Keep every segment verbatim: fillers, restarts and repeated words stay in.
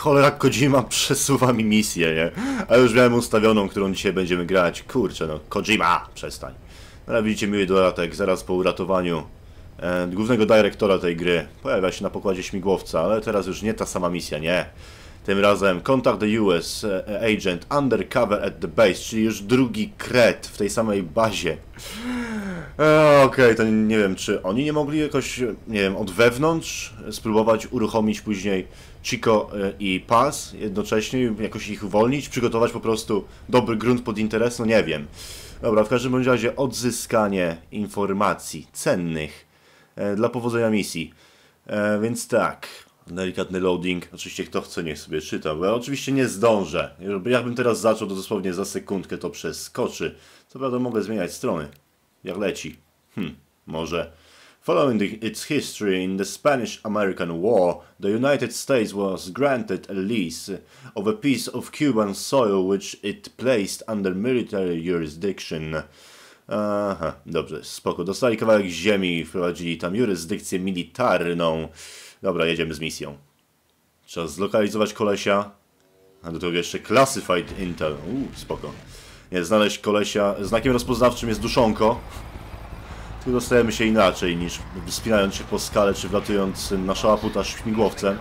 cholera Kojima przesuwa mi misję, nie? A już miałem ustawioną, którą dzisiaj będziemy grać. Kurczę, no, Kojima, przestań. No, widzicie, miły dodatek, zaraz po uratowaniu e, głównego dyrektora tej gry. Pojawia się na pokładzie śmigłowca, ale teraz już nie ta sama misja, nie. Tym razem Contact the U S Agent Undercover at the Base, czyli już drugi kret w tej samej bazie. E, Okej, okay, to nie wiem, czy oni nie mogli jakoś, nie wiem, od wewnątrz spróbować uruchomić później Chico i Paz jednocześnie, jakoś ich uwolnić, przygotować po prostu dobry grunt pod interes, no nie wiem. Dobra, w każdym bądź razie odzyskanie informacji cennych e, dla powodzenia misji. E, więc tak, delikatny loading, oczywiście kto chce niech sobie czyta, bo ja oczywiście nie zdążę. Jakbym teraz zaczął, to dosłownie za sekundkę to przeskoczy. Co prawda mogę zmieniać strony, jak leci. Hm, może. Following the, its history in the Spanish-American War, the United States was granted a lease of a piece of Cuban soil which it placed under military jurisdiction. Aha, dobrze, spoko. Dostali kawałek ziemi i wprowadzili tam jurysdykcję militarną. Dobra, jedziemy z misją. Trzeba zlokalizować kolesia. A do tego jeszcze Classified Intel. Uuu, spoko. Nie, znaleźć kolesia. Znakiem rozpoznawczym jest duszonko. Tu dostajemy się inaczej niż wspinając się po skale czy wlatując na szałaputa śmigłowcem.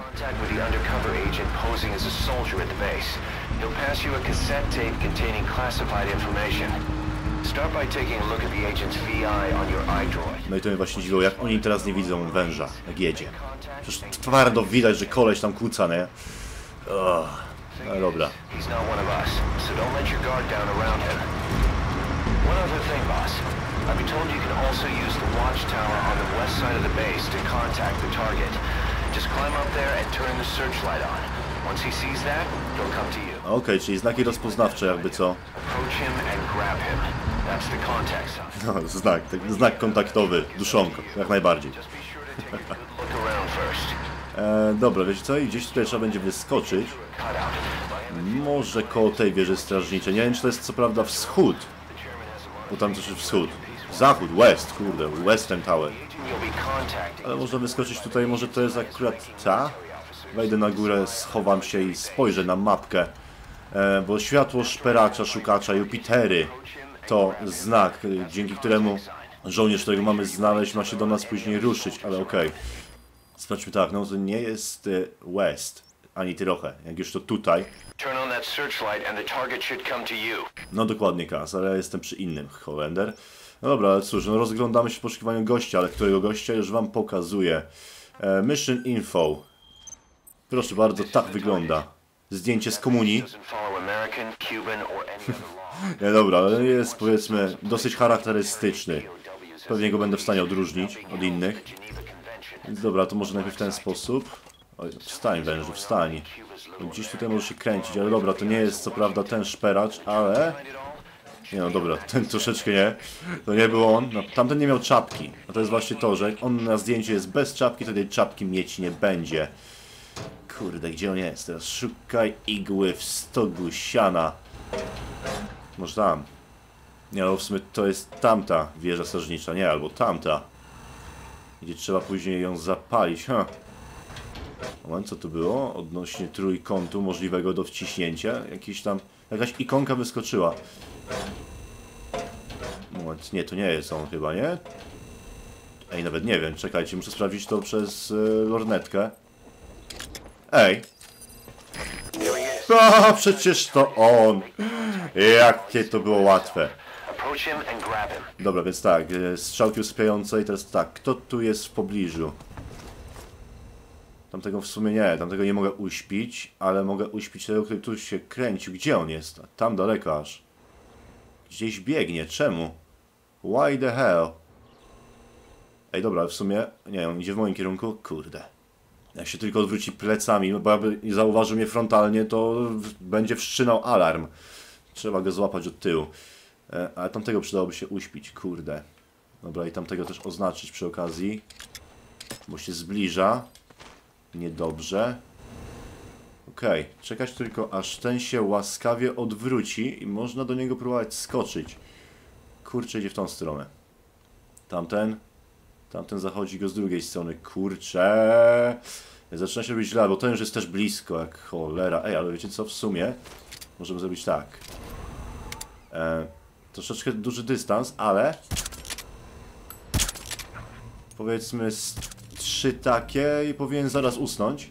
No i to mnie właśnie dziwiło, jak oni teraz nie widzą węża, jak jedzie. Przecież twardo widać, że koleś tam kłóca, nie? Oh, no dobra. I've been told you can also use the watchtower on the west side of the base to contact the target. Just climb up there and turn the searchlight on. Once he sees that, he'll come to you. Okej, okay, czyli znaki rozpoznawcze jakby co. Approach him and grab him. That's the contact sign. No, znak, tak, znak kontaktowy, duszonko, jak najbardziej. e, dobra, wiecie co? I gdzieś tutaj trzeba będzie wyskoczyć. Może koło tej wieży strażniczej. Nie wiem, czy to jest co prawda wschód. Bo tam też jest wschód. Zachód, west, kurde, Western Tower. Ale można wyskoczyć tutaj, może to jest akurat ta? Wejdę na górę, schowam się i spojrzę na mapkę. E, bo światło szperacza, szukacza, Jupitery to znak, dzięki któremu żołnierz, którego mamy znaleźć, ma się do nas później ruszyć, ale okej. Okay. Sprawdźmy tak, no to nie jest e, west, ani trochę, jak już to tutaj. No dokładnie, Kaz, ale ja jestem przy innym, Holender. No dobra, ale cóż, no rozglądamy się w poszukiwaniu gościa, ale którego gościa już wam pokazuję. E, mission info. Proszę bardzo, tak wygląda. Zdjęcie z komunii. Nie, dobra, ale jest, powiedzmy, dosyć charakterystyczny. Pewnie go będę w stanie odróżnić od innych. Więc dobra, to może najpierw w ten sposób. Oj, wstań wężu, wstań. Gdzieś tutaj może się kręcić, ale dobra, to nie jest co prawda ten szperacz, ale... Nie no dobra, ten troszeczkę nie. To nie był on. No, tamten nie miał czapki. A to jest właśnie to, że jak on na zdjęciu jest bez czapki, to tej czapki mieć nie będzie. Kurde, gdzie on jest? Teraz szukaj igły w stogu siana. Może tam. Nie no, w sumie to jest tamta wieża strażnicza, nie, albo tamta. Gdzie trzeba później ją zapalić, ha. Moment, co tu było? Odnośnie trójkątu możliwego do wciśnięcia. Jakiś tam... Jakaś ikonka wyskoczyła. Moment, nie, to nie jest on chyba, nie? Ej, nawet nie wiem, czekajcie, muszę sprawdzić to przez y, lornetkę. Ej! A, przecież to on! Jakie to było łatwe. Dobra, więc tak, strzałki usypiające i teraz tak, kto tu jest w pobliżu? Tamtego w sumie nie, tamtego nie mogę uśpić, ale mogę uśpić tego, który tu się kręcił. Gdzie on jest? Tam daleko aż. Gdzieś biegnie, czemu? Why the hell? Ej, dobra, w sumie, nie, on idzie w moim kierunku, kurde. Jak się tylko odwróci plecami, bo jakby zauważył mnie frontalnie, to będzie wszczynał alarm. Trzeba go złapać od tyłu. E, ale tamtego przydałoby się uśpić, kurde. Dobra, i tamtego też oznaczyć przy okazji. Bo się zbliża. Niedobrze. Okej, okay. Czekać tylko aż ten się łaskawie odwróci i można do niego próbować skoczyć. Kurczę, idzie w tą stronę. Tamten. Tamten zachodzi go z drugiej strony. Kurczę. Zaczyna się robić źle, bo ten już jest też blisko, jak cholera. Ej, ale wiecie co, w sumie możemy zrobić tak. E, troszeczkę duży dystans, ale powiedzmy z trzy takie i powinien zaraz usnąć.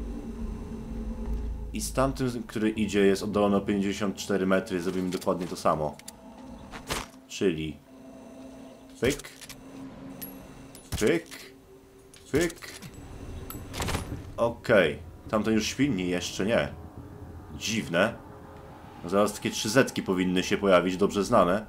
I z tamtym, który idzie, jest oddalony o pięćdziesiąt cztery metry, zrobimy dokładnie to samo. Czyli pyk, pyk, pyk. Okej, okay. Tamten już śpi? Nie, jeszcze nie. Dziwne. No zaraz takie trzy zetki powinny się pojawić, dobrze znane.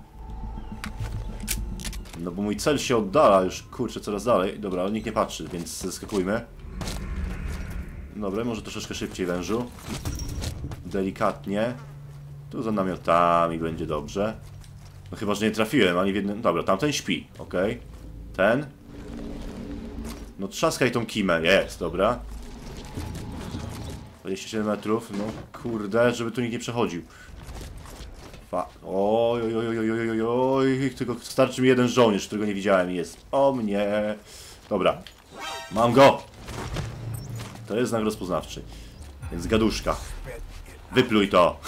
No bo mój cel się oddala już, kurczę, coraz dalej. Dobra, ale nikt nie patrzy, więc zeskakujmy. Dobra, może troszeczkę szybciej, wężu. Delikatnie. Tu za namiotami będzie dobrze. No chyba, że nie trafiłem ani w jednym... Dobra, tamten śpi, okej. Okay. Ten. No trzaskaj tą kimę, jest, dobra. dwadzieścia siedem metrów, no kurde, żeby tu nikt nie przechodził. Fa... Oj, oj, oj, oj, oj, oj, oj, tylko starczy mi jeden żołnierz, którego nie widziałem i jest o mnie. Dobra, mam go. To jest znak rozpoznawczy, więc gaduszka. Wypluj to.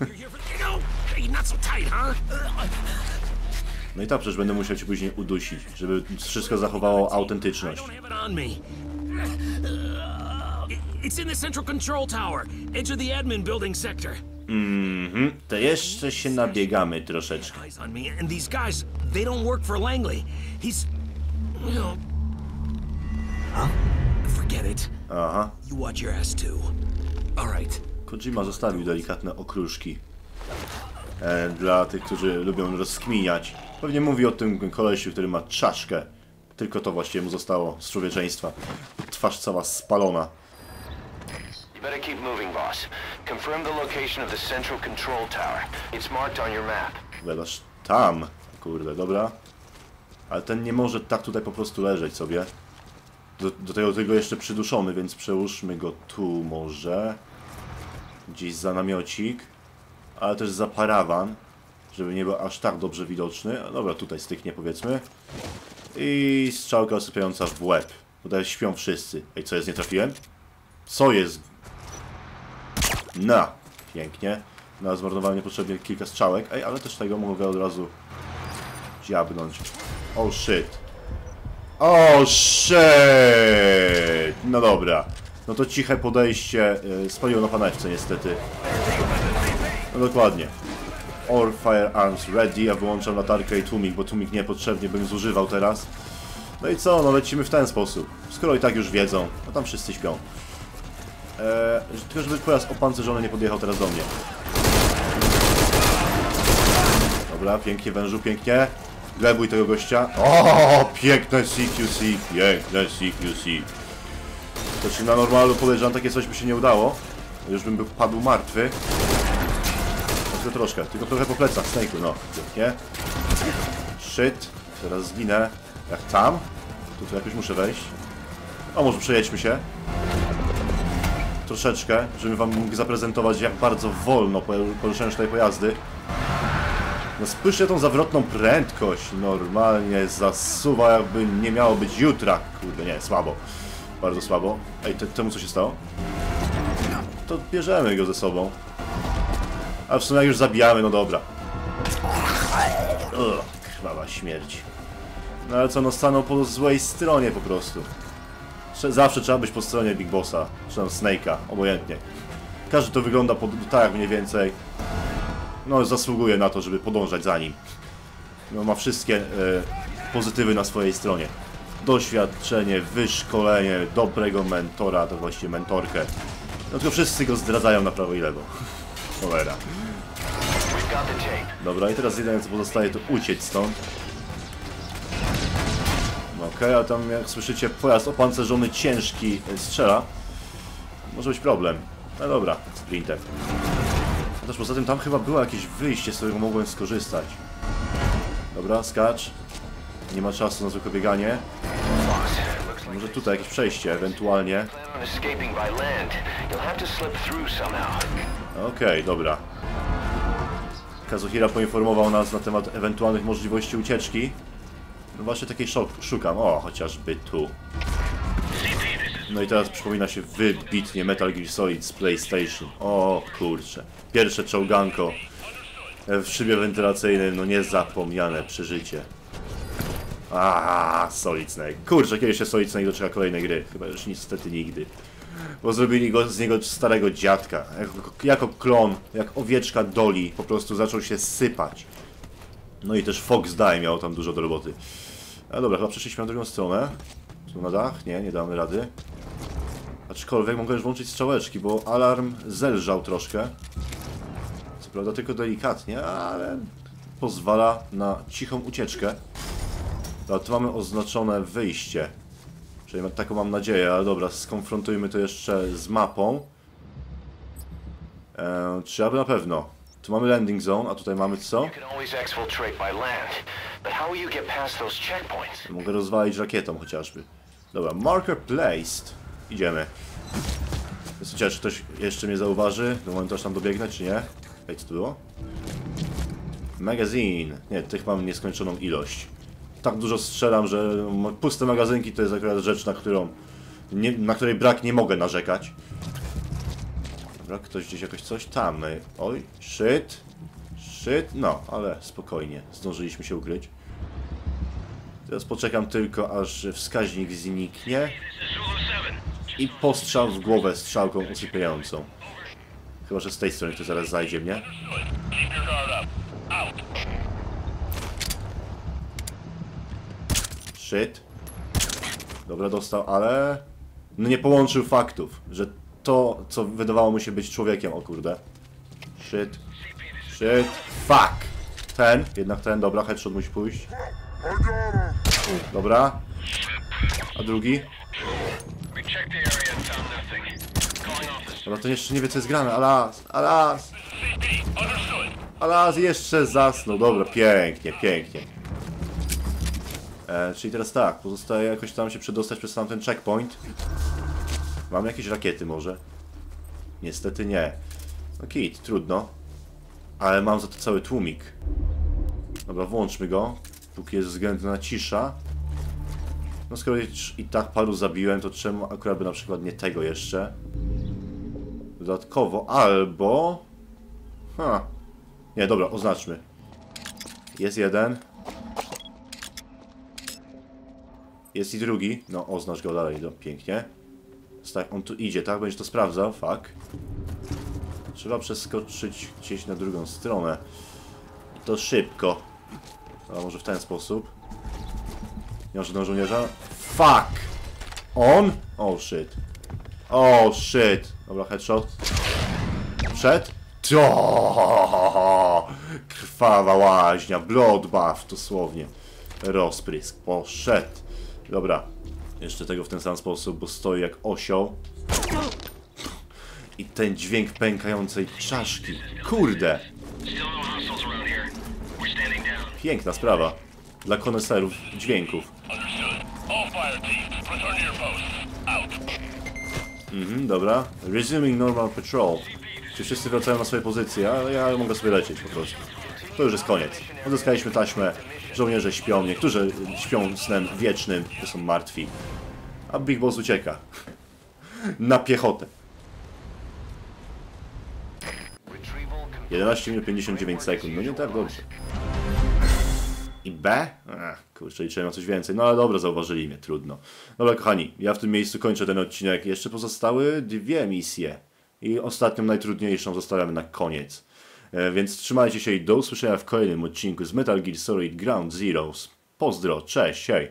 No i tak przecież będę musiał cię później udusić, żeby wszystko zachowało autentyczność. It's in the central control tower, edge of the admin building sector. Mhm, to jeszcze się nabiegamy troszeczkę. Eyes on me, and these guys, they don't work for Langley. He's, you know, huh? Forget it. Aha. You watch your ass too. All right. Kojima zostawił delikatne okruszki e, dla tych, którzy lubią rozkminiać. Pewnie mówi o tym kolesiu, który ma czaszkę. Tylko to właściwie mu zostało z człowieczeństwa. Twarz cała spalona. Better keep moving, boss. Confirm the location of the central control tower. It's marked on your map. Gledasz tam. Kurde, dobra. Ale ten nie może tak tutaj po prostu leżeć sobie. Do, do tego, tego jeszcze przyduszony, więc przełóżmy go tu może. Gdzieś za namiocik. Ale też za parawan. Żeby nie był aż tak dobrze widoczny. A dobra, tutaj styknie powiedzmy. I strzałka osypiająca w łeb. Tutaj śpią wszyscy. Ej, co jest? Nie trafiłem? Co jest? No, pięknie. Na zmarnowanie niepotrzebnie kilka strzałek. Ej, ale też tego mogę od razu dziabnąć. Oh shit. Oh shit! No dobra. No to ciche podejście yy, spaliło na panewce niestety. No dokładnie. All firearms ready. Ja wyłączam latarkę i tłumik, bo tłumik niepotrzebnie bym zużywał teraz. No i co? No lecimy w ten sposób. Skoro i tak już wiedzą, no tam wszyscy śpią. Eee, tylko żeby pojazd opancerzony nie podjechał teraz do mnie. Dobra, pięknie wężu, pięknie. Glebuj tego gościa. O, piękne C Q C, piękne C Q C. To czy na normalu podejrzewam takie coś by się nie udało. Już bym był, padł martwy. Tylko troszkę, tylko trochę po plecach, Snake'u, no, pięknie. Shit, teraz zginę. Jak tam? Tu, tu jakoś muszę wejść. O, może przejedźmy się. Troszeczkę, żeby wam mógł zaprezentować, jak bardzo wolno poruszają się tutaj pojazdy. No spójrzcie tą zawrotną prędkość. Normalnie zasuwa, jakby nie miało być jutra. Kurde, nie, słabo. Bardzo słabo. Ej, te, temu co się stało? To bierzemy go ze sobą. A w sumie jak już zabijamy, no dobra. Ugh, krwawa śmierć. No ale co, no stanął po złej stronie po prostu. Zawsze trzeba być po stronie Big Bossa, czy tam Snake'a, obojętnie. Każdy to wygląda pod, tak mniej więcej. No zasługuje na to, żeby podążać za nim. No ma wszystkie e, pozytywy na swojej stronie. Doświadczenie, wyszkolenie, dobrego mentora, to właściwie mentorkę. No tylko wszyscy go zdradzają na prawo i lewo. Cholera. Dobra, i teraz jedyne co pozostaje to uciec stąd. Okej, okay, ale tam jak słyszycie pojazd opancerzony ciężki strzela. Może być problem. No dobra, sprinter. Chociaż poza tym tam chyba było jakieś wyjście, z którego mogłem skorzystać. Dobra, skacz. Nie ma czasu na zwykłe bieganie. Może tutaj jakieś przejście, ewentualnie. Okej, okay, dobra. Kazuhira poinformował nas na temat ewentualnych możliwości ucieczki. No właśnie takiej szukam. O, chociażby tu. C P, this is No i teraz przypomina się wybitnie Metal Gear Solid z PlayStation. O kurczę. Pierwsze czołganko w szybie wentylacyjnej, no niezapomniane przeżycie. Aaaa, Solid Snake. Kurczę, kiedyś się Solid Snake doczeka kolejnej gry. Chyba już niestety nigdy. Bo zrobili go z niego starego dziadka. Jako, jako klon, jak owieczka Dolly, po prostu zaczął się sypać. No i też Fox Die miał tam dużo do roboty. A dobra, chyba przeszliśmy na drugą stronę. Tu na dach? Nie, nie damy rady. Aczkolwiek mogę już włączyć strzałeczki, bo alarm zelżał troszkę. Co prawda tylko delikatnie, ale pozwala na cichą ucieczkę. No, tu mamy oznaczone wyjście. Czyli taką mam nadzieję, ale dobra, skonfrontujmy to jeszcze z mapą. Eee, czy aby na pewno? Tu mamy landing zone, a tutaj mamy co? Mogę rozwalić rakietą chociażby. Dobra, marker placed. Idziemy. Słuchajcie, czy ktoś jeszcze mnie zauważy? Do momentu aż tam dobiegnę, czy nie? Hej, co tu było? Magazine. Nie, tych mam nieskończoną ilość. Tak dużo strzelam, że puste magazynki to jest akurat rzecz, na którą nie, na której brak nie mogę narzekać. Dobra, ktoś gdzieś jakoś coś tam. Oj, shit. Shit. No, ale spokojnie. Zdążyliśmy się ukryć. Teraz poczekam tylko, aż wskaźnik zniknie. I postrzał w głowę strzałką usypiającą. Chyba, że z tej strony to zaraz zajdzie mnie. Shit. Dobra, dostał, ale... No nie połączył faktów, że to, co wydawało mu się być człowiekiem, o kurde. Shit. Shit. Fuck. Ten, jednak ten, dobra, headshot musi pójść. Dobra. A drugi? Dobra, to jeszcze nie wie, co jest grane. Alas, alas. Alas jeszcze zasnął. Dobra, pięknie, pięknie. E, czyli teraz tak, pozostaje jakoś tam się przedostać przez tamten checkpoint. Mam jakieś rakiety może? Niestety nie. No kit, trudno. Ale mam za to cały tłumik. Dobra, włączmy go. Póki jest względna cisza. No skoro i tak paru zabiłem, to czemu akurat by na przykład nie tego jeszcze? Dodatkowo, albo... Ha. Nie, dobra, oznaczmy. Jest jeden. Jest i drugi. No, oznacz go dalej, no, pięknie. Tak, on tu idzie, tak? Będziesz to sprawdzał, fuck. Trzeba przeskoczyć gdzieś na drugą stronę. I to szybko. A może w ten sposób. Nie ma żadnego żołnierza. Fuck! On? Oh shit. Oh shit. Dobra, headshot. Przed? To! Krwawa łaźnia. Bloodbath dosłownie. Rozprysk. Poszedł. Dobra. Jeszcze tego w ten sam sposób, bo stoi jak osioł. I ten dźwięk pękającej czaszki. Kurde! Piękna sprawa. Dla koneserów dźwięków. Mhm, dobra. Resuming normal patrol. Czy wszyscy wracają na swoje pozycje, ale ja mogę sobie lecieć po prostu. To już jest koniec. Odzyskaliśmy taśmę. Żołnierze śpią. Niektórzy śpią snem wiecznym, to są martwi. A Big Boss ucieka. Na piechotę. jedenaście minut pięćdziesiąt dziewięć sekund. No nie tak dobrze. I B? Ach, kurczę, liczyłem na coś więcej. No ale dobra, zauważyli mnie, trudno. Dobra, kochani, ja w tym miejscu kończę ten odcinek. Jeszcze pozostały dwie misje. I ostatnią, najtrudniejszą zostawiamy na koniec. E, więc trzymajcie się i do usłyszenia w kolejnym odcinku z Metal Gear Solid Ground Zeroes. Pozdro, cześć, hej!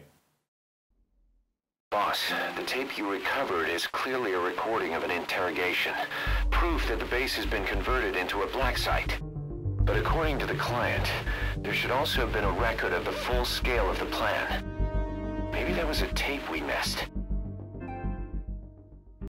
Boss, the tape you recovered is clearly a recording of an interrogation. Proof that the base has been converted into a black site. But according to the client, there should also have been a record of the full scale of the plan. Maybe that was a tape we missed.